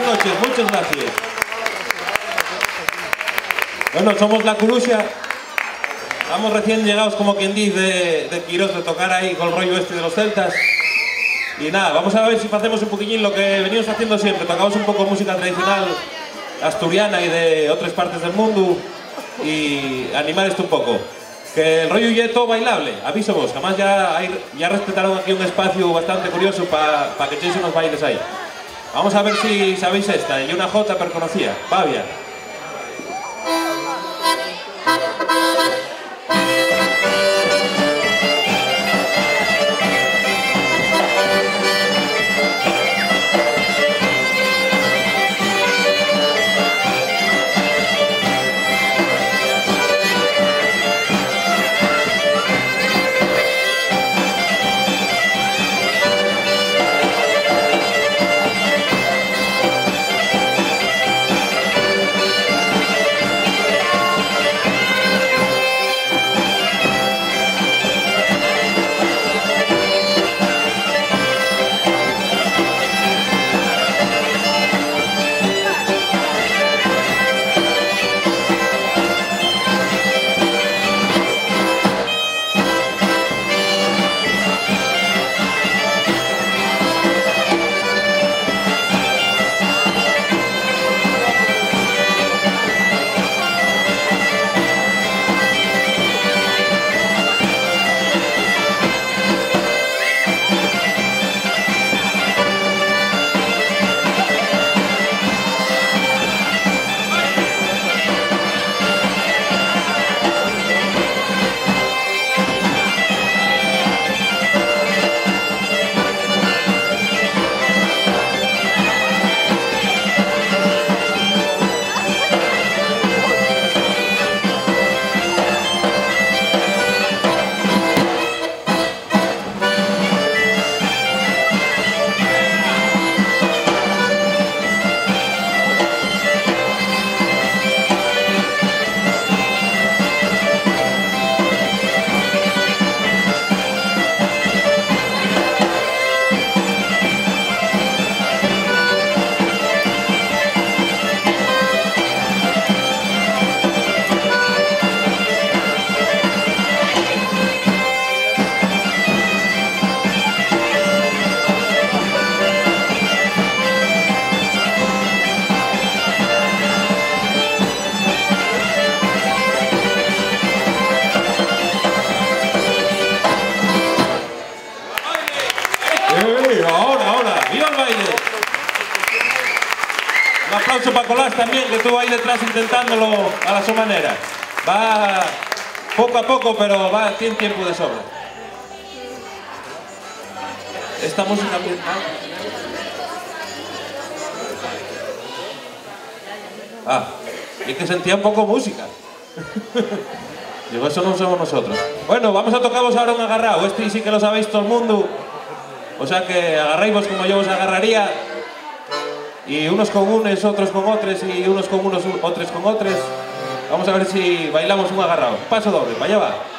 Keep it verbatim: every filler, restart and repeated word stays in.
noches, muchas gracias. Bueno, somos La Curuxa. Estamos recién llegados, como quien dice, de, de Quirós, de tocar ahí con el rollo este de los celtas. Y nada, vamos a ver si hacemos un poquillín lo que venimos haciendo siempre. Tocamos un poco música tradicional asturiana y de otras partes del mundo y animar esto un poco. Que el rollo ya es todo bailable, aviso vos. Además ya, hay, ya respetaron aquí un espacio bastante curioso para pa que echéis unos bailes ahí. Vamos a ver si sabéis esta, y una jota pero conocía, Pavia. Ahora, ahora, ¡viva el baile! Un aplauso para Colás también, que estuvo ahí detrás intentándolo a la su manera. Va poco a poco, pero va, tiene tiempo de sobra. Esta música ambiental. Ah, y que sentía un poco música. Digo, eso no somos nosotros. Bueno, vamos a tocaros ahora un agarrao. Este sí que lo sabéis todo el mundo. O sea que agarráis como yo os agarraría. Y unos con unos, otros con otros, y unos con unos, otros con otros. Vamos a ver si bailamos un agarrao. Paso doble, para allá va.